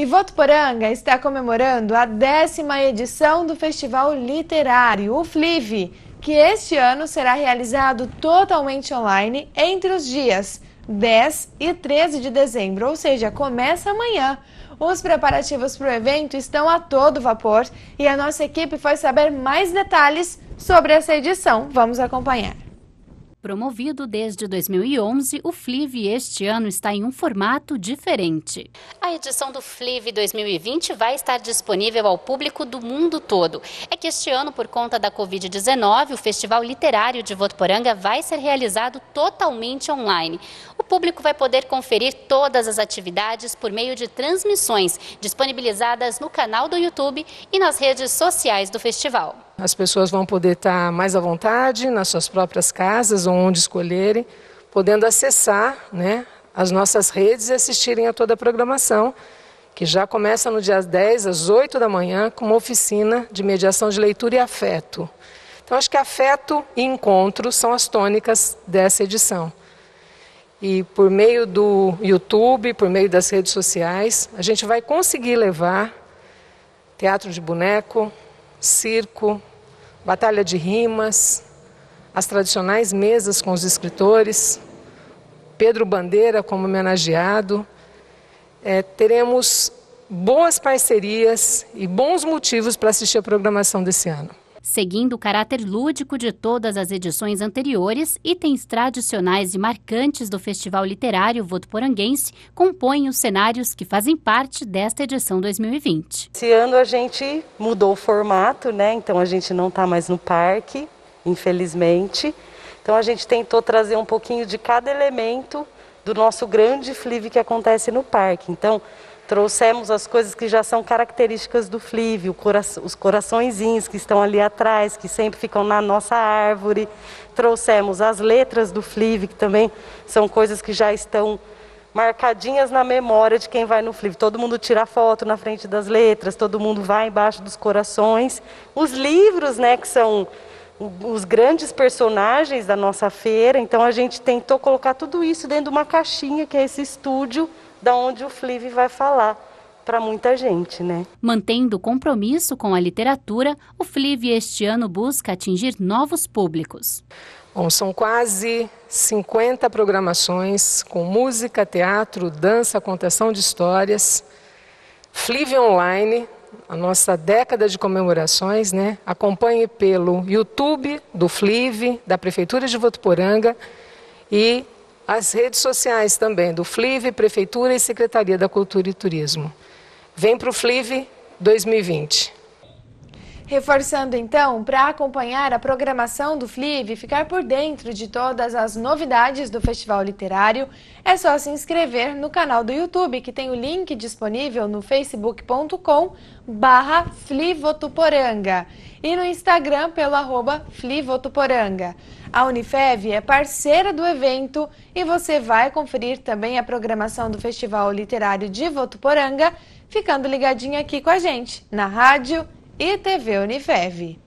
E Votuporanga está comemorando a 10ª edição do Festival Literário, o FLIV, que este ano será realizado totalmente online entre os dias 10 e 13 de dezembro, ou seja, começa amanhã. Os preparativos para o evento estão a todo vapor e a nossa equipe foi saber mais detalhes sobre essa edição. Vamos acompanhar. Promovido desde 2011, o FLIV este ano está em um formato diferente. A edição do FLIV 2020 vai estar disponível ao público do mundo todo. É que este ano, por conta da Covid-19, o Festival Literário de Votuporanga vai ser realizado totalmente online. O público vai poder conferir todas as atividades por meio de transmissões disponibilizadas no canal do YouTube e nas redes sociais do festival. As pessoas vão poder estar mais à vontade nas suas próprias casas ou onde escolherem, podendo acessar, as nossas redes e assistirem a toda a programação, que já começa no dia 10 às 8 da manhã com uma oficina de mediação de leitura e afeto. Então acho que afeto e encontro são as tônicas dessa edição. E por meio do YouTube, por meio das redes sociais, a gente vai conseguir levar teatro de boneco, circo, batalha de rimas, as tradicionais mesas com os escritores, Pedro Bandeira como homenageado. Teremos boas parcerias e bons motivos para assistir a programação desse ano. Seguindo o caráter lúdico de todas as edições anteriores, itens tradicionais e marcantes do Festival Literário Votuporanguense compõem os cenários que fazem parte desta edição 2020. Esse ano a gente mudou o formato, então a gente não está mais no parque, infelizmente. Então a gente tentou trazer um pouquinho de cada elemento do nosso grande FLIV que acontece no parque. Então, trouxemos as coisas que já são características do FLIV, os coraçõezinhos que estão ali atrás, que sempre ficam na nossa árvore. Trouxemos as letras do FLIV, que também são coisas que já estão marcadinhas na memória de quem vai no FLIV. Todo mundo tira foto na frente das letras, todo mundo vai embaixo dos corações. Os livros, que são os grandes personagens da nossa feira. Então a gente tentou colocar tudo isso dentro de uma caixinha, que é esse estúdio, da onde o FLIV vai falar para muita gente, Mantendo o compromisso com a literatura, o FLIV este ano busca atingir novos públicos. Bom, são quase 50 programações com música, teatro, dança, contação de histórias. FLIV Online, a nossa década de comemorações, Acompanhe pelo YouTube do FLIV, da Prefeitura de Votuporanga e as redes sociais também, do FLIV, Prefeitura e Secretaria da Cultura e Turismo. Vem para o FLIV 2020. Reforçando então, para acompanhar a programação do FLIV e ficar por dentro de todas as novidades do Festival Literário, é só se inscrever no canal do YouTube, que tem o link disponível no facebook.com/FLIVotuporanga e no Instagram pelo @FLIVotuporanga. A Unifev é parceira do evento e você vai conferir também a programação do Festival Literário de Votuporanga, ficando ligadinho aqui com a gente, na rádio e TV Unifev.